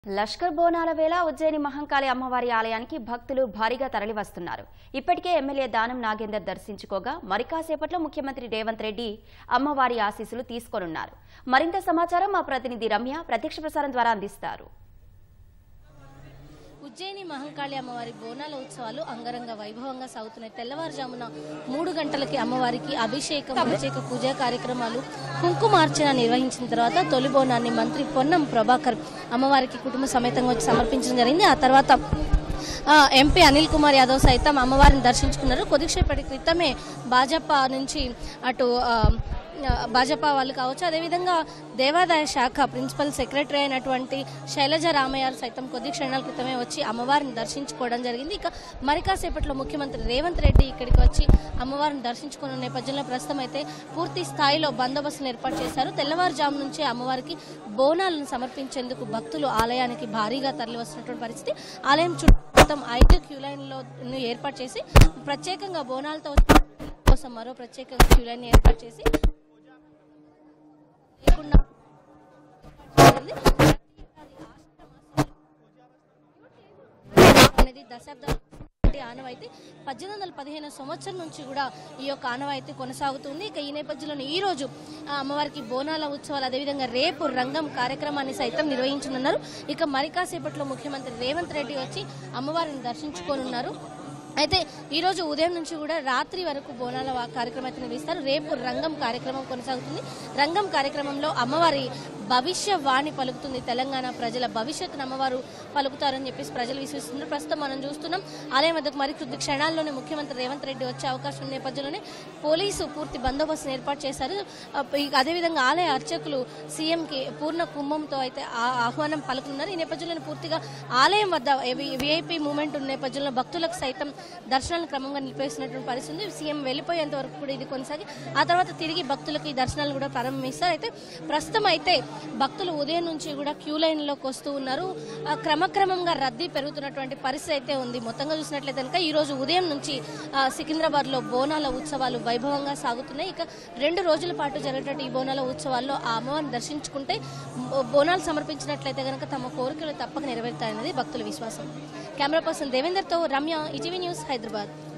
లష్కర్ బోనాల వేళ ఉజ్జయిని మహంకాళి అమ్మవారి ఆలయానికి భక్తులు భారీగా తరలివస్తున్నారు. ఇప్పటికే ఎమ్మెల్యే దానం నాగేందర్ దర్శించుకోగా మరికాసేపట్లో ముఖ్యమంత్రి రేవంత్ రెడ్డి అమ్మవారి ఆశీస్సులు తీసుకోనున్నారు. మరింత సమాచారం మా ప్రతినిధి రమ్య ప్రత్యక్ష ప్రసారం ద్వారా అందిస్తారు. ఉజ్జయిని మహంకాళి అమ్మవారి బోనాల ఉత్సవాలు అంగరంగ వైభవంగా సాగుతున్నాయి. తెల్లవారుజామున 3 గంటలకి అమ్మవారికి అభిషేకం, ప్రత్యేక పూజా కార్యక్రమాలు, కుంకుమార్చన నిర్వహించిన తర్వాత తొలి బోనాన్ని మంత్రి పొన్నం ప్రభాకర్ అమ్మవారికి కుటుంబ సమేతంగా వచ్చి సమర్పించడం జరిగింది. ఆ తర్వాత ఎంపీ అనిల్ కుమార్ యాదవ్ సైతం అమ్మవారిని దర్శించుకున్నారు. కొద్దిసేపటి క్రితమే భాజపా నుంచి అటు భాజపా వాళ్ళు కావచ్చు, అదేవిధంగా దేవాదాయ శాఖ ప్రిన్సిపల్ సెక్రటరీ అయినటువంటి శైలజ రామయ్య సైతం కొద్ది క్షణాల క్రితమే వచ్చి అమ్మవారిని దర్శించుకోవడం జరిగింది. ఇక మరికాసేపట్లో ముఖ్యమంత్రి రేవంత్ రెడ్డి ఇక్కడికి వచ్చి అమ్మవారిని దర్శించుకున్న నేపథ్యంలో ప్రస్తుతం అయితే పూర్తి స్థాయిలో బందోబస్తును ఏర్పాటు చేశారు. తెల్లవారుజాము నుంచే అమ్మవారికి బోనాలను సమర్పించేందుకు భక్తులు ఆలయానికి భారీగా తరలి వస్తున్నటువంటి పరిస్థితి. ఆలయం చుట్టూ 5 క్యూ లైన్లో ఏర్పాటు చేసి ప్రత్యేకంగా బోనాలతో కోసం మరో ప్రత్యేకంగా క్యూ లైన్ ఏర్పాటు చేసి అనేది దశాబ్దాల ఆనవాయితీ 1815 సంవత్సరం నుంచి కూడా ఈ యొక్క ఆనవాయితీ కొనసాగుతుంది. ఇక ఈ నేపథ్యంలో ఈ రోజు అమ్మవారికి బోనాల ఉత్సవాలు, అదేవిధంగా రేపు రంగం కార్యక్రమాన్ని సైతం నిర్వహించనున్నారు. ఇక మరికాసేపట్లో ముఖ్యమంత్రి రేవంత్ రెడ్డి వచ్చి అమ్మవారిని దర్శించుకోనున్నారు. అయితే ఈరోజు ఉదయం నుంచి కూడా రాత్రి వరకు బోనాల కార్యక్రమం అయితే నిర్వహిస్తారు. రేపు రంగం కార్యక్రమం కొనసాగుతుంది. రంగం కార్యక్రమంలో అమ్మవారి భవిష్యవాణి పలుకుతుంది. తెలంగాణ ప్రజల భవిష్యత్తును అమ్మవారు పలుకుతారని చెప్పేసి ప్రజలు విశ్వసిస్తున్నారు. ప్రస్తుతం మనం చూస్తున్నాం ఆలయం వద్దకు మరి కొద్ది క్షణాల్లోనే ముఖ్యమంత్రి రేవంత్ రెడ్డి వచ్చే అవకాశం ఉన్న నేపథ్యంలోనే పోలీసు పూర్తి బందోబస్తును ఏర్పాటు చేశారు. అదేవిధంగా ఆలయ అర్చకులు సీఎంకి పూర్ణ కుంభంతో అయితే ఆహ్వానం పలుకుతున్నారు. ఈ నేపథ్యంలో పూర్తిగా ఆలయం వద్ద విఐపీ మూవ్మెంట్ ఉన్న నేపథ్యంలో భక్తులకు సైతం దర్శనాలను క్రమంగా నిలిపేస్తున్నటువంటి పరిస్థితి. సీఎం వెళ్ళిపోయేంత వరకు కూడా ఇది కొనసాగి ఆ తర్వాత తిరిగి భక్తులకు ఈ దర్శనాలు కూడా ప్రారంభిస్తారు. అయితే ప్రస్తుతం అయితే భక్తులు ఉదయం నుంచి కూడా క్యూ లైన్ లోకి వస్తూ ఉన్నారు. క్రమక్రమంగా రద్దీ పెరుగుతున్నటువంటి పరిస్థితి అయితే ఉంది. మొత్తంగా చూసినట్లయితే కనుక ఈ రోజు ఉదయం నుంచి సికింద్రాబాద్ లో బోనాల ఉత్సవాలు వైభవంగా సాగుతున్నాయి. ఇక 2 రోజుల పాటు జరిగేటువంటి ఈ బోనాల ఉత్సవాల్లో ఆ అమ్మవారిని దర్శించుకుంటే బోనాలు సమర్పించినట్లయితే కనుక తమ కోరికలు తప్పక నెరవేరుతాయన్నది భక్తుల విశ్వాసం. కెమెరా పర్సన్ దేవేందర్తో రమ్య, ఈటీవీ న్యూస్, హైదరాబాద్.